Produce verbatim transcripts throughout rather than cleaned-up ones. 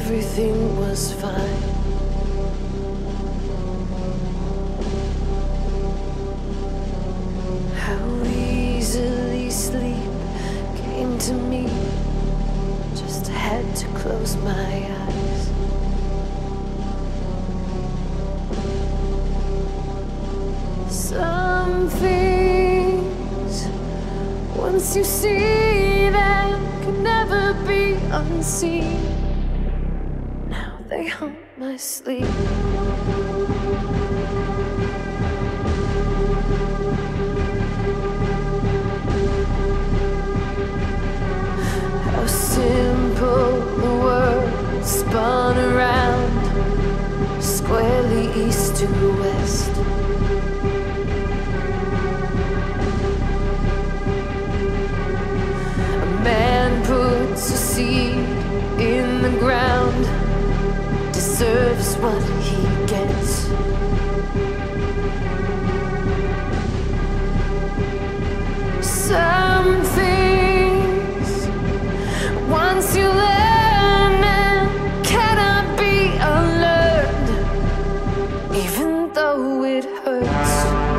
everything was fine. How easily sleep came to me, just had to close my eyes. Some things, once you see them, can never be unseen. Now they haunt my sleep. How simple the world spun around, squarely east to west. Man puts a seed in the ground, deserves what he gets. Some things, once you learn them, cannot be unlearned, even though it hurts.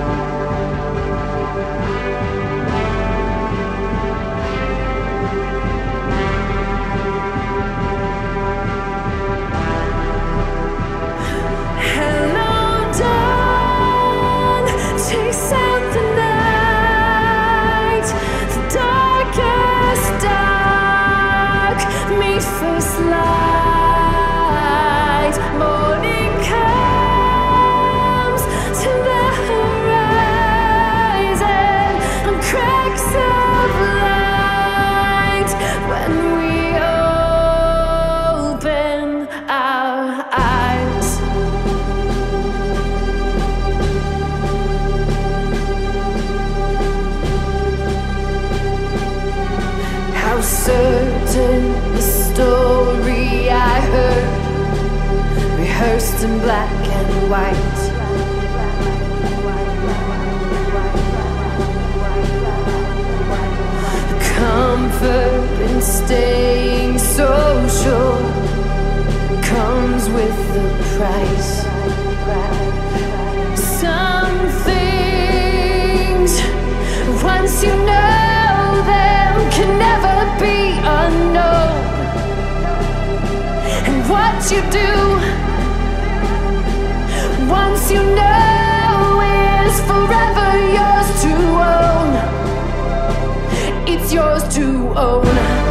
First light, morning comes to the horizon, and cracks of light when we open our eyes. How certain the story I heard, rehearsed in black and white. The comfort in staying social comes with the price. Some things, once you know them, can never be unknown. And what you do, once you know, is forever yours to own. It's yours to own.